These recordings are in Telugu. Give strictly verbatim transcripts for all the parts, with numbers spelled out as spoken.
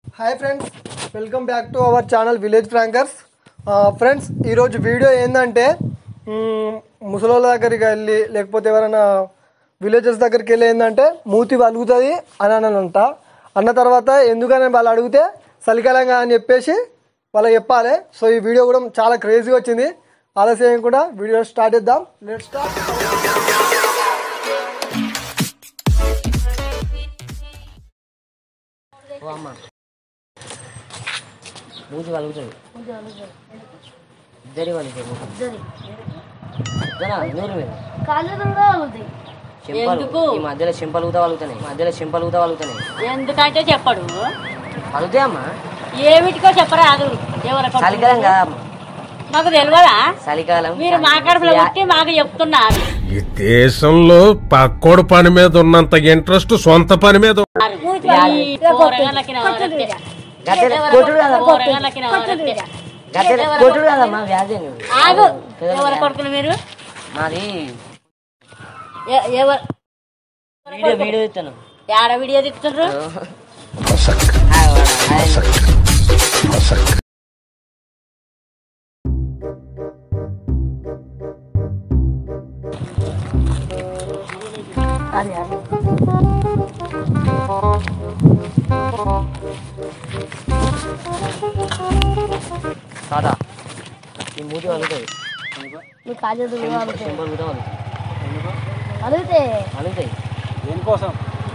Hi friends, welcome back to our channel village Frankers. Friends, ఈరోజు వీడియో ఏంటంటే ముసలోళ్ళ దగ్గరికి వెళ్ళి లేకపోతే ఎవరైనా విలేజెస్ దగ్గరికి వెళ్ళి ఏంటంటే మూతి వలుగుతుంది అని అనంట. అన్న తర్వాత ఎందుకని వాళ్ళు అడిగితే చలికాలంగా అని చెప్పేసి వాళ్ళకి చెప్పాలి. సో ఈ వీడియో కూడా చాలా క్రేజీగా వచ్చింది. ఆలస్యం కూడా వీడియో స్టార్ట్ చేద్దాం. Let's start. మూతి వలుగుతుంది ఇద్దరి వలుగుతుంది నూరు మీద చెంపలు ఈ మధ్యలో చెంపలుగుతా వలుగుతున్నాయి మధ్యలో చెంపలుగుతా వలుగుతున్నాయి. ఎందుకంటే చెప్పడు వలుగుతాయి అమ్మా. ఏమిటికో చెప్పరాదు. చలికాలం కదమ్మా, మాకు తెలియదా? చలికాలం మీరు మా కడుపులో పుట్టి మాకు చెప్తున్నారు. ఈ దేశంలో పక్కోడు పని మీద ఉన్నంత ఇంట్రెస్ట్ సొంత పని మీద కొట్టుడు కదమ్మా వ్యాధి. ఎవరు కొడుకులు మీరు? మాది ఎవరు వీడియో వీడియో ఇస్తాను. ఏడ వీడియో తీస్తుండ్రు? కాదా ఈ మూతి వలుగుతుంది వలుగుతాయి దేనికోసం?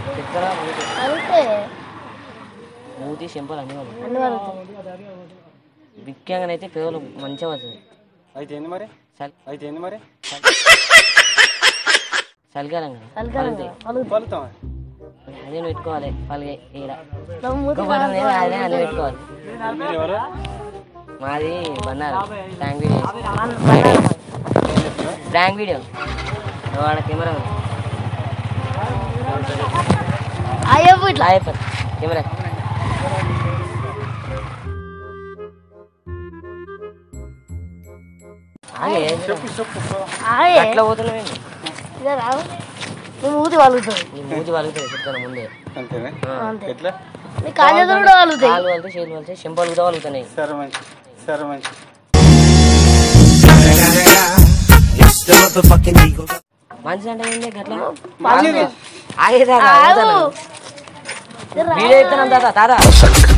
మూతి చెంపలు అన్ని వలుగుతాయి. ముఖ్యంగానైతే పిల్లలు మంచిగా వస్తుంది. అయితే ఏంది మరి అయితే ఏంది మరి చలికాలం ఫలితం అదే పెట్టుకోవాలి. పలిగే ఈడ అదే అన్నీ పెట్టుకోవాలి. మాది బండారం ట్యాంక్ వీడియో ట్యాంక్ వీడియో వాడ కెమెరా కెమెరా అట్లా పోతున్నావేంటి? మూతి వలుగుతుంది. నీ మూతి వలుగుతుంది చెప్తాను ముందే. కాళ్ళు వలుగుతాయి, కాళ్ళు వలితే చేతులు వలితే చెంపలు కూడా వలుగుతున్నాయి. మంచి అంటే ఏంటి గట్లా ఆగేదా వీడియో ఇస్తున్నాం తాత తాత